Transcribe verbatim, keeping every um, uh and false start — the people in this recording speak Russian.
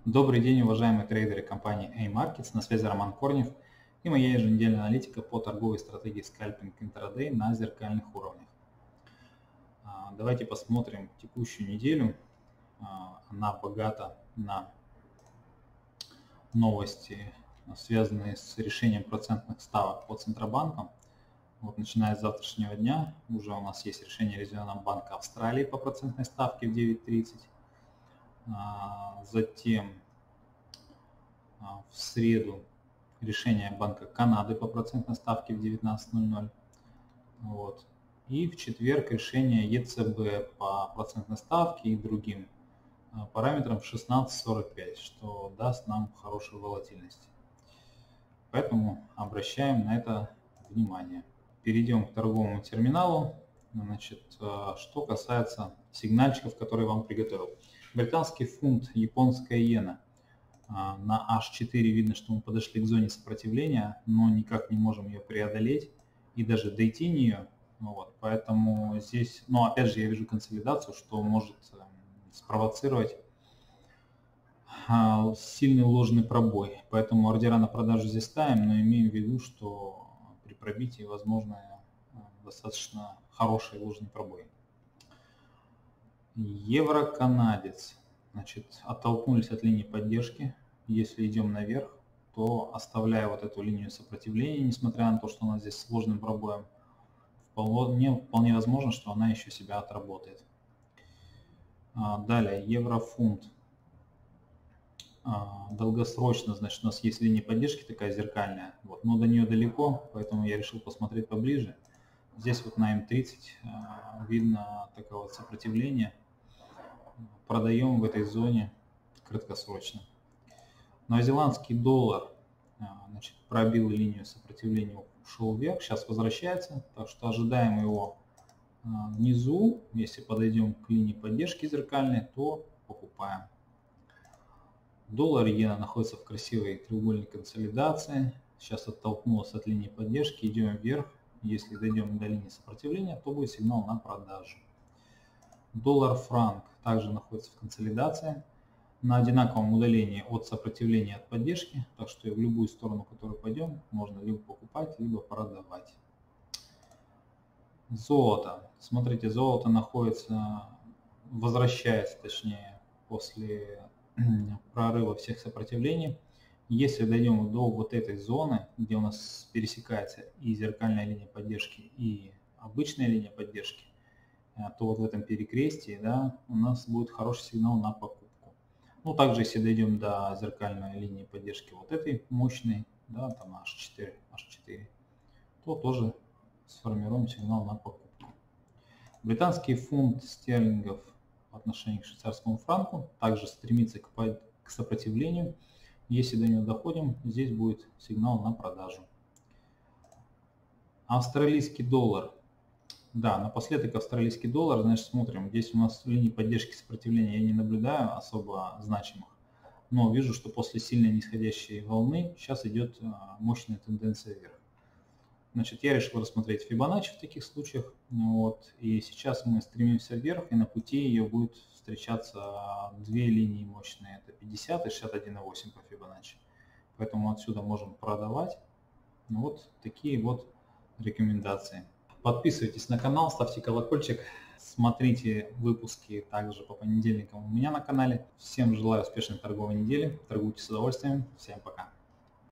Добрый день, уважаемые трейдеры компании A-Markets. На связи Роман Корнев и моя еженедельная аналитика по торговой стратегии скальпинг интрадей на зеркальных уровнях. Давайте посмотрим текущую неделю. Она богата на новости, связанные с решением процентных ставок по Центробанкам. Вот, начиная с завтрашнего дня уже у нас есть решение Резервного банка Австралии по процентной ставке в девять тридцать. Затем в среду решение Банка Канады по процентной ставке в девятнадцать ноль ноль. Вот. И в четверг решение ЕЦБ по процентной ставке и другим параметрам в шестнадцать сорок пять, что даст нам хорошую волатильность. Поэтому обращаем на это внимание. Перейдем к торговому терминалу. Значит, что касается сигнальчиков, которые я вам приготовил. Британский фунт, японская иена. На эйч четыре видно, что мы подошли к зоне сопротивления, но никак не можем ее преодолеть и даже дойти в нее. Вот, поэтому здесь, но опять же я вижу консолидацию, что может спровоцировать сильный ложный пробой. Поэтому ордера на продажу здесь ставим, но имеем в виду, что при пробитии возможно достаточно хороший ложный пробой. Евро-канадец. Значит, оттолкнулись от линии поддержки. Если идем наверх, то оставляя вот эту линию сопротивления, несмотря на то, что она здесь сложным пробоем, вполне, вполне возможно, что она еще себя отработает. Далее, евро-фунт. Долгосрочно, значит, у нас есть линия поддержки такая зеркальная, вот, но до нее далеко, поэтому я решил посмотреть поближе. Здесь вот на эм тридцать видно такое вот сопротивление. Продаем в этой зоне краткосрочно. Новозеландский доллар, значит, пробил линию сопротивления, ушел вверх, сейчас возвращается, так что ожидаем его внизу. Если подойдем к линии поддержки зеркальной, то покупаем. Доллар иена находится в красивой треугольной консолидации. Сейчас оттолкнулась от линии поддержки, идем вверх. Если дойдем до линии сопротивления, то будет сигнал на продажу. Доллар-франк также находится в консолидации на одинаковом удалении от сопротивления, от поддержки. Так что в любую сторону, в которую пойдем, можно либо покупать, либо продавать. Золото. Смотрите, золото находится, возвращается точнее после прорыва всех сопротивлений. Если дойдем до вот этой зоны, где у нас пересекается и зеркальная линия поддержки, и обычная линия поддержки, то вот в этом перекрестии, да, у нас будет хороший сигнал на покупку. Ну, также, если дойдем до зеркальной линии поддержки вот этой мощной, да, там эйч четыре, эйч четыре, то тоже сформируем сигнал на покупку. Британский фунт стерлингов по отношению к швейцарскому франку также стремится к, к сопротивлению. Если до него доходим, здесь будет сигнал на продажу. Австралийский доллар. Да, напоследок австралийский доллар, значит, смотрим. Здесь у нас линии поддержки сопротивления я не наблюдаю особо значимых. Но вижу, что после сильной нисходящей волны сейчас идет мощная тенденция вверх. Значит, я решил рассмотреть Фибоначчи в таких случаях. Вот, и сейчас мы стремимся вверх, и на пути ее будет встречаться две линии мощные. Это пятьдесят и шестьдесят один и восемь по Фибоначчи. Поэтому отсюда можем продавать. Вот такие вот рекомендации. Подписывайтесь на канал, ставьте колокольчик, смотрите выпуски также по понедельникам у меня на канале. Всем желаю успешной торговой недели, торгуйте с удовольствием, всем пока.